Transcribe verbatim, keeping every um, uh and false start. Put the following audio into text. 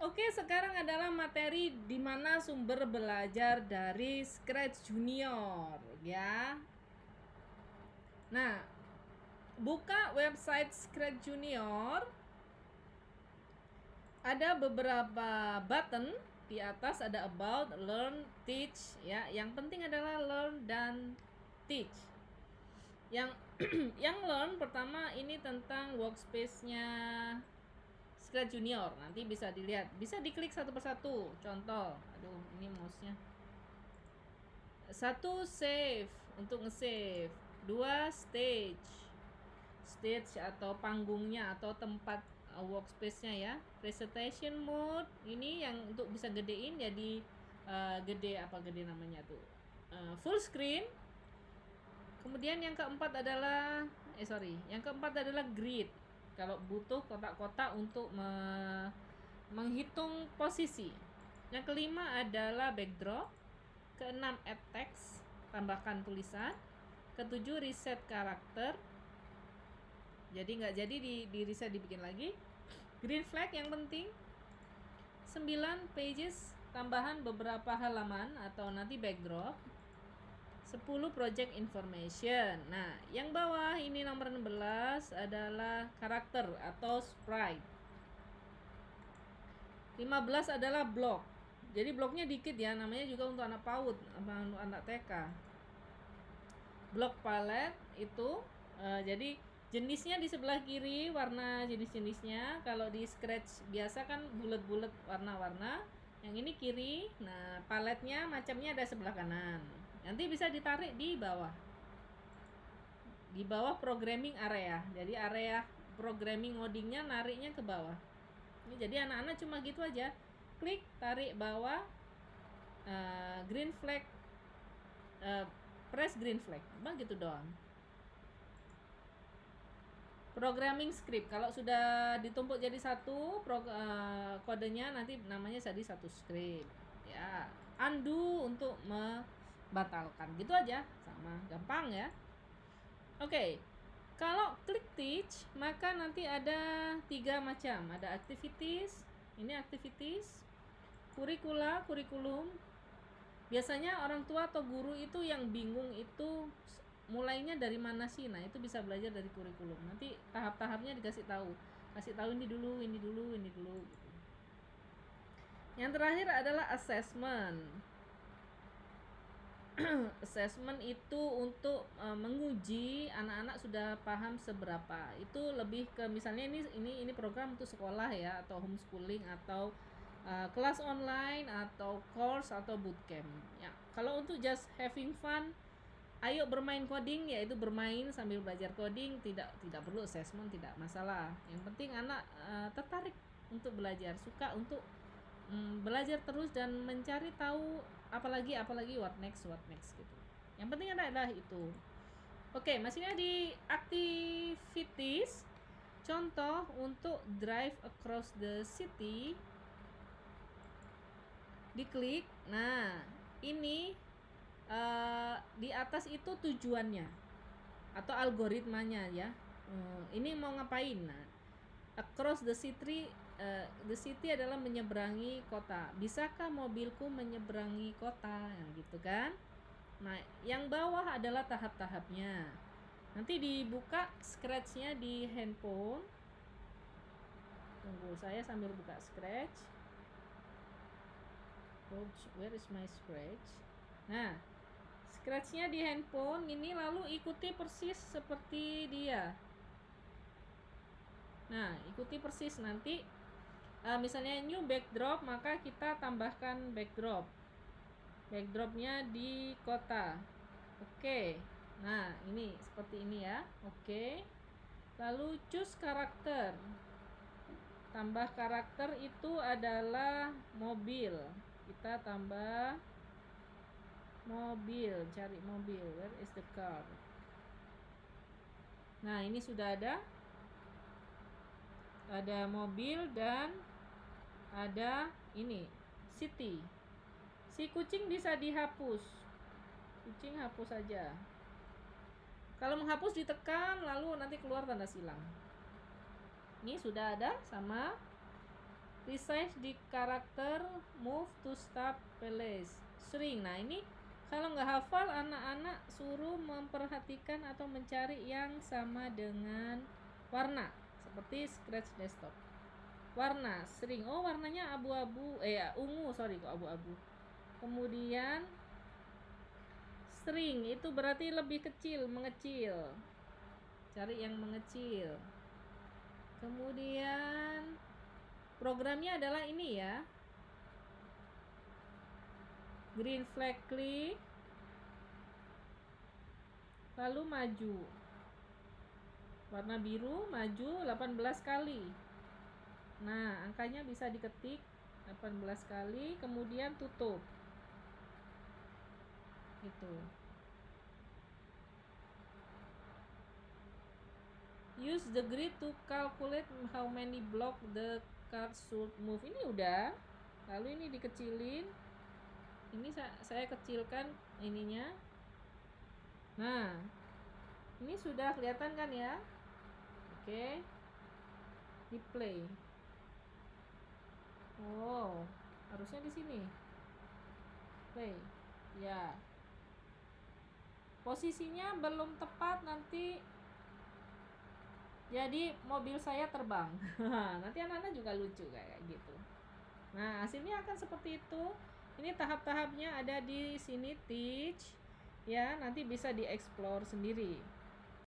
Oke, sekarang adalah materi di mana sumber belajar dari Scratch Junior, ya. Nah, buka website Scratch Junior. Ada beberapa button di atas, ada about, learn, teach, ya. Yang penting adalah learn dan teach. Yang yang learn pertama ini tentang workspace-nya Scratch Junior. Nanti bisa dilihat, bisa diklik satu persatu. Contoh, aduh ini mouse-nya. Satu, save untuk nge-save. Dua, stage. Stage atau panggungnya atau tempat uh, workspace-nya ya. Presentation mode ini yang untuk bisa gedein jadi uh, gede apa gede namanya tuh. Uh, full screen. Kemudian yang keempat adalah eh sorry, yang keempat adalah grid. Kalau butuh kotak-kotak untuk me menghitung posisi. Yang kelima adalah backdrop. Keenam, add text, tambahkan tulisan. Ketujuh, reset karakter. Jadi nggak jadi di, di reset, dibikin lagi. Green flag yang penting. Sembilan, pages, tambahan beberapa halaman atau nanti backdrop. Sepuluh, project information. Nah, yang bawah ini nomor enam belas adalah karakter atau sprite. lima belas adalah blok. Jadi bloknya dikit ya, namanya juga untuk anak PAUD, untuk anak T K. Blok palette itu uh, jadi jenisnya di sebelah kiri, warna jenis-jenisnya. Kalau di Scratch biasa kan bulat-bulat warna-warna. Yang ini kiri. Nah, paletnya macamnya ada sebelah kanan. Nanti bisa ditarik di bawah. Di bawah programming area. Jadi area programming ngodingnya nariknya ke bawah. Ini jadi anak-anak cuma gitu aja. Klik, tarik bawah. Uh, green flag. Uh, press green flag. Bang gitu doang. Programming script, kalau sudah ditumpuk jadi satu pro, uh, kodenya nanti namanya jadi satu script ya. Undo untuk membatalkan, gitu aja, sama gampang ya. Oke, okay. Kalau klik teach maka nanti ada tiga macam, ada activities, ini activities, kurikula, kurikulum. Biasanya orang tua atau guru itu yang bingung itu mulainya dari mana sih. Nah, itu bisa belajar dari kurikulum. Nanti tahap-tahapnya dikasih tahu. Kasih tahu ini dulu, ini dulu, ini dulu gitu. Yang terakhir adalah assessment. Assessment itu untuk uh, menguji anak-anak sudah paham seberapa. Itu lebih ke misalnya ini ini ini program untuk sekolah ya, atau homeschooling, atau uh, kelas online, atau course, atau bootcamp. Ya, kalau untuk just having fun, ayo bermain coding, yaitu bermain sambil belajar coding, tidak tidak perlu assessment, tidak masalah. Yang penting anak uh, tertarik untuk belajar, suka untuk um, belajar terus dan mencari tahu apalagi apalagi what next what next gitu. Yang penting adalah itu. Oke, masihnya di activities. Contoh untuk drive across the city. Diklik. Nah, ini Uh, di atas itu tujuannya atau algoritmanya ya. Uh, ini mau ngapain? Nah, across the city, uh, the city adalah menyeberangi kota. Bisakah mobilku menyeberangi kota? Yang gitu kan. Nah, yang bawah adalah tahap-tahapnya. Nanti dibuka Scratch-nya di handphone. Tunggu, saya sambil buka Scratch. Where is my Scratch? Nah, Scratch-nya di handphone ini, lalu ikuti persis seperti dia. Nah, ikuti persis. Nanti uh, misalnya new backdrop, maka kita tambahkan backdrop. Backdropnya di kota. Oke. Nah, ini seperti ini ya. Oke. Lalu choose karakter. Tambah karakter itu adalah mobil. Kita tambah mobil, cari mobil. Where is the car? Nah, ini sudah ada. Ada mobil dan ada ini city. Si kucing bisa dihapus. Kucing hapus saja. Kalau menghapus ditekan, lalu nanti keluar tanda silang. Ini sudah ada sama resize di karakter, move to start place, shrink. Nah ini kalau nggak hafal, anak-anak suruh memperhatikan atau mencari yang sama dengan warna, seperti scratch desktop. Warna, shrink, oh warnanya abu-abu, eh ungu, sorry kok abu-abu. Kemudian shrink itu berarti lebih kecil, mengecil. Cari yang mengecil. Kemudian programnya adalah ini ya. Green flag klik. Lalu maju. Warna biru maju delapan belas kali. Nah, angkanya bisa diketik delapan belas kali, kemudian tutup. Gitu. Use the grid to calculate how many block the card should move. Ini udah. Lalu ini dikecilin. Ini saya kecilkan ininya. Nah, ini sudah kelihatan kan ya? Oke. Di play. Oh, harusnya di sini. Play. Ya. Posisinya belum tepat, nanti jadi mobil saya terbang. Nanti anak-anak juga lucu kayak gitu. Nah, hasilnya akan seperti itu. Ini tahap-tahapnya ada di sini, teach ya, nanti bisa dieksplor sendiri.